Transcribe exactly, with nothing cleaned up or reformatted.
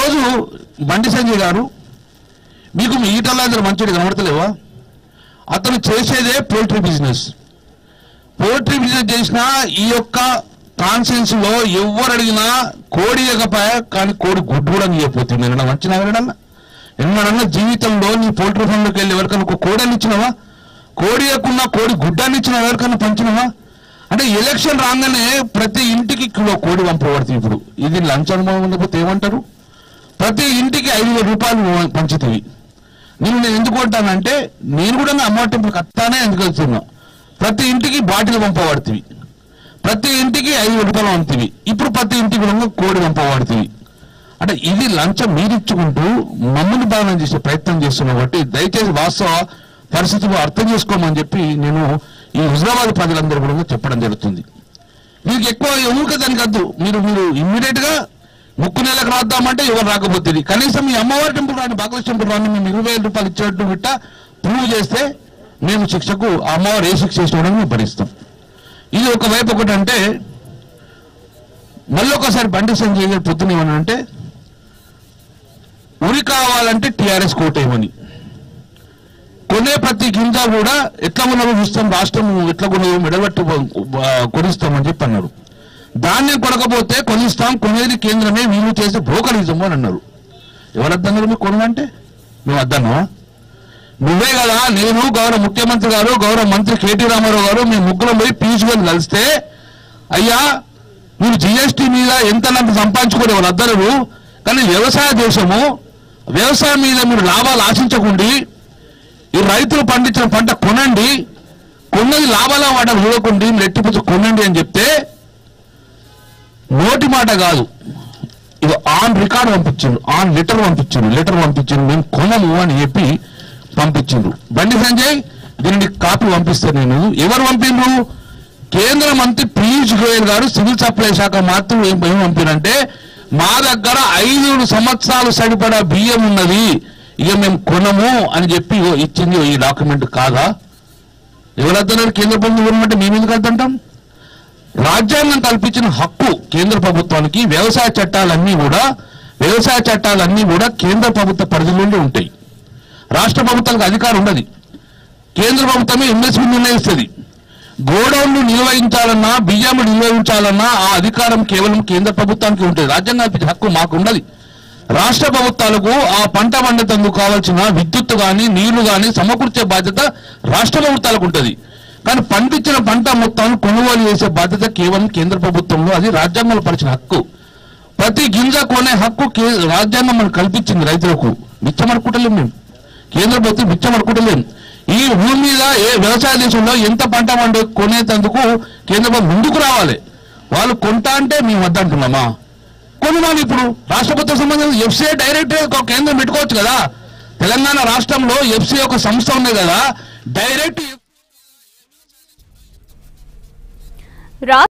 ఈరోజు బండి సంజయ్ గారు మీకు మీ ఈటల మంచిది కనబడతలేవా? అతను చేసేదే పోల్ట్రీ బిజినెస్. పోల్ట్రీ బిజినెస్ చేసినా ఈ యొక్క కాన్సెన్స్ లో ఎవరు అడిగినా కోడి ఎగపాయ కానీ కోడి గుడ్డు కూడా ఇవ్వకపోతుంది. ఎన్న వచ్చినా ఎవరన్నా ఎన్నడన్నా జీవితంలో నీ పోల్ట్రీ ఫామ్లోకి వెళ్ళి ఎవరికన్నా ఒక కోడని ఇచ్చినావా? కోడి ఇవ్వకున్నా కోడి గుడ్డాన్ని ఇచ్చిన ఎవరికన్నా పంచినావా? అంటే ఎలక్షన్ రాగానే ప్రతి ఇంటికి కిలో కోడి పంపబడుతుంది. ఇప్పుడు ఇది లంచ్ అనుభవం ఉండకపోతే ఏమంటారు? ప్రతి ఇంటికి ఐదు వేల రూపాయలు పంచుతుంది. నేను నేను ఎందుకు అంటానంటే నేను కూడా నా అమ్మ టెంపుల్కి అత్తానే ఎందుకు వెళ్తున్నా. ప్రతి ఇంటికి బాటిల్ పంపబడుతుంది, ప్రతి ఇంటికి ఐదు వేల రూపాయలు పంపుతుంది. ఇప్పుడు ప్రతి ఇంటికి కూడా కోడి పంపబడుతుంది. అంటే ఇది లంచం మీరిచ్చుకుంటూ మమ్మల్ని బాధన చేసే ప్రయత్నం చేస్తున్నాం. కాబట్టి దయచేసి వాస్తవ పరిస్థితులు అర్థం చేసుకోమని చెప్పి నేను ఈ హుజరాబాద్ ప్రజలందరూ కూడా చెప్పడం జరుగుతుంది. మీకు ఎక్కువ ఊరికే దానికి వద్దు, మీరు మీరు ఇమ్మీడియట్ గా ముక్కు నెలకు రాద్దామంటే ఎవరు రాకపోతుంది. కనీసం మీ అమ్మవారి టెంపుల్ రాని, బాగలేశ్వర టెంపుల్ రాని మేము ఇరవై వేల రూపాయలు ఇచ్చేట్టు బిట్ట ప్రూవ్ చేస్తే మేము శిక్షకు ఆ అమ్మవారు ఏ శిక్ష చేసిన మేము భరిస్తాం. ఇది ఒకవైపు ఒకటి. అంటే మళ్ళీ ఒకసారి బండి సంజయ్ గారు పొద్దున ఏమనంటే ఉరి కావాలంటే టీఆర్ఎస్ కోటేమని, కొనే ప్రతి గింజ కూడా ఎట్లా ఉన్నారో చూస్తాం, రాష్ట్రం ఎట్లా కొనదో మెడబట్టి కొనిస్తామని చెప్పి అన్నారు. ధాన్యం కొనకపోతే కొనిస్తాం, కొనేది కేంద్రమే, వీళ్ళు చేసే బ్రోకరిజం అని అన్నారు. ఎవరద్దన్నారు మీకు కొనమంటే? మేము వద్దన్నావా? నువ్వే కదా. నేను గౌరవ ముఖ్యమంత్రి గారు, గౌరవ మంత్రి కేటీ రామారావు గారు మేము ముగ్గురం పోయి పీయూష్ గారిని కలిస్తే, అయ్యా మీరు జిఎస్టీ మీద ఎంత సంపాదించుకునే వాళ్ళు వద్దరు, కానీ వ్యవసాయ దేశము, వ్యవసాయం మీద మీరు లాభాలు ఆశించకుండా ఈ రైతులు పండించిన పంట కొనండి, కొన్నది లాభాల మాట చూడకుండా లెట్టిపుచ్చు కొనండి అని చెప్తే నోటి మాట కాదు, ఇది ఆన్ రికార్డు పంపించిండు, ఆన్ లెటర్ పంపించిండు, లెటర్ పంపించిండు మేము కొనము అని చెప్పి పంపించిండ్రు. బండి సంజయ్ దీనిని కాపీ పంపిస్తే నేను ఎవరు పంపిండ్రు? కేంద్ర మంత్రి పీయూష్ గోయల్ గారు సివిల్ సప్లై శాఖ మాత్రం ఏం పంపినంటే మా దగ్గర ఐదు సంవత్సరాలు సరిపడా బియ్యం ఉన్నది, ఇక మేము కొనము అని చెప్పి ఇచ్చింది ఈ డాక్యుమెంట్ కాదా? ఎవరద్దన్నారు కేంద్ర ప్రభుత్వం కొనమంటే మేము ఎందుకు అద్దంటాం? రాజ్యాంగం కల్పించిన హక్కు కేంద్ర ప్రభుత్వానికి వ్యవసాయ చట్టాలన్నీ కూడా వ్యవసాయ చట్టాలన్నీ కూడా కేంద్ర ప్రభుత్వ పరిధిలోనే ఉంటాయి. రాష్ట్ర ప్రభుత్వానికి అధికారం ఉండదు. కేంద్ర ప్రభుత్వమే ఎంఎస్పీ నిర్ణయిస్తుంది. గోడౌన్లు నిర్వహించాలన్నా, బియ్యం నిర్వహించాలన్నా ఆ అధికారం కేవలం కేంద్ర ప్రభుత్వానికి ఉంటుంది. రాజ్యాంగం కల్పించిన హక్కు మాకు ఉండదు. రాష్ట్ర ప్రభుత్వాలకు ఆ పంట పండేందుకు కావాల్సిన విద్యుత్తు కానీ నీళ్లు కానీ సమకూర్చే బాధ్యత రాష్ట్ర ప్రభుత్వాలకు ఉంటుంది. కానీ పండించిన పంట మొత్తాన్ని కొనుగోలు చేసే బాధ్యత కేవలం కేంద్ర ప్రభుత్వంలో, అది రాజ్యాంగంలో పరిచిన హక్కు. ప్రతి గింజ కొనే హక్కు రాజ్యాంగం మనకు కల్పించింది. రైతులకు మిచ్చమనుకుంటలేము మేము, కేంద్ర ప్రభుత్వం మిచ్చమనుకుంటలేము. ఈ భూమి మీద ఏ వ్యవసాయ దేశంలో ఎంత పంట పండు కొనేందుకు కేంద్ర ప్రభుత్వం ముందుకు రావాలి. వాళ్ళు కొంటా అంటే మేము వద్దంటున్నామా? కొనుగోలు ఇప్పుడు రాష్ట్ర ప్రభుత్వం సంబంధించి ఎఫ్సీఐ డైరెక్ట్ కేంద్రం పెట్టుకోవచ్చు కదా. తెలంగాణ రాష్ట్రంలో ఎఫ్సీఐ ఒక సంస్థ ఉంది కదా, డైరెక్ట్